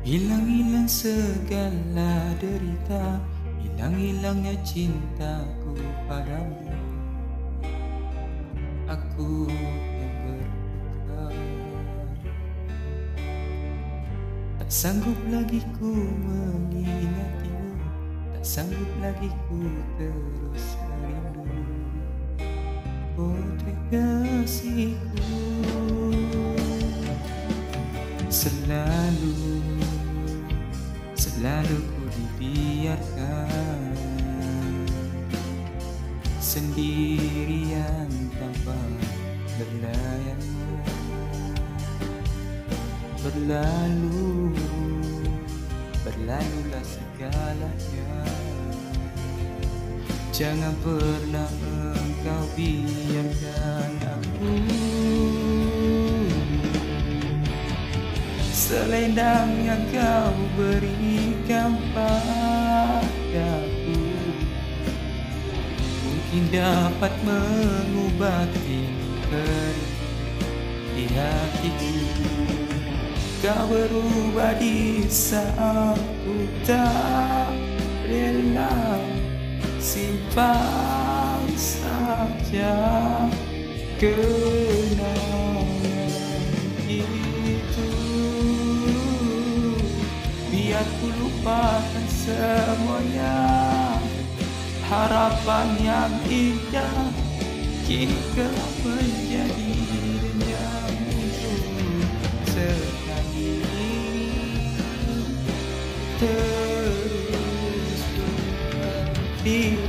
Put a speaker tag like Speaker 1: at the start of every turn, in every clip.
Speaker 1: Hilang-hilang segala derita, hilang-hilangnya cintaku padamu. Aku yang berduka, tak sanggup lagi ku mengingatimu, tak sanggup lagi ku terus merindu. Putri kasihku, selalu ku dibiarkan sendirian tanpa belayanmu. Berlalulah segalanya. Jangan pernah engkau biarkan aku selendang yang kau berikan padaku mungkin dapat mengobati di hatiku. Kau berubah di saat ku tak rela, simpan saja kenangan itu. Biar ku lupakan semuanya, harapan yang indah kini telah menjadi dendam untuk sekali terus berdiri.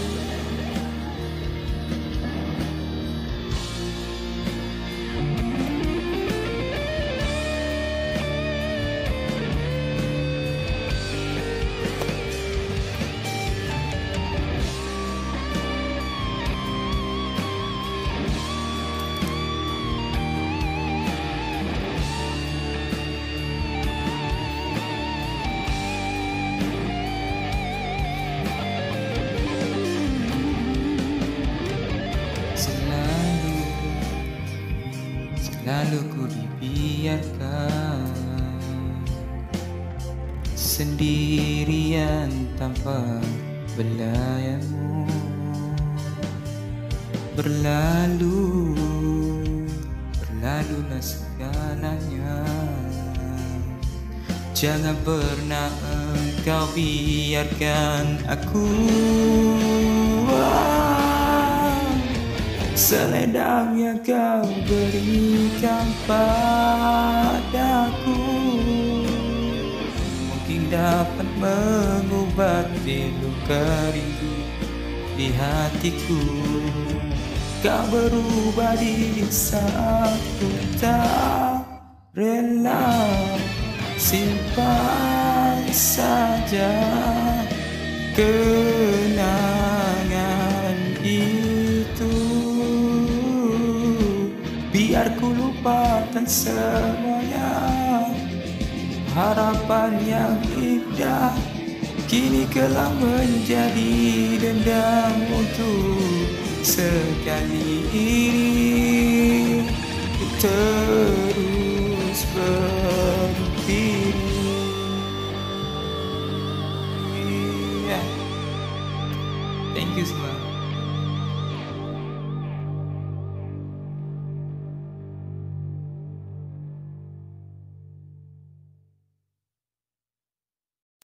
Speaker 1: Lalu ku dibiarkan sendirian tanpa belayanmu. Berlalulah segalanya. Jangan pernah engkau biarkan aku selendang yang kau berikan padaku mungkin dapat mengobati luka rindu di hatiku. Kau berubah di saat ku tak rela, simpan saja kenangan itu. Biar ku lupakan semuanya, harapan yang indah kini telah menjadi dendam untuk sekali ini terus berdiri. Thank you semua.